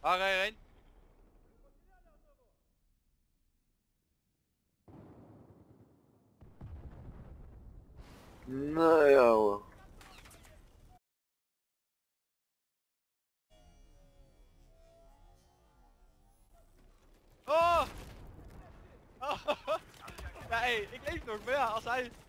Waar rij je heen? Nee, ouwe. Oh! Oh! Ja, hé, ik leef nog, maar ja, als hij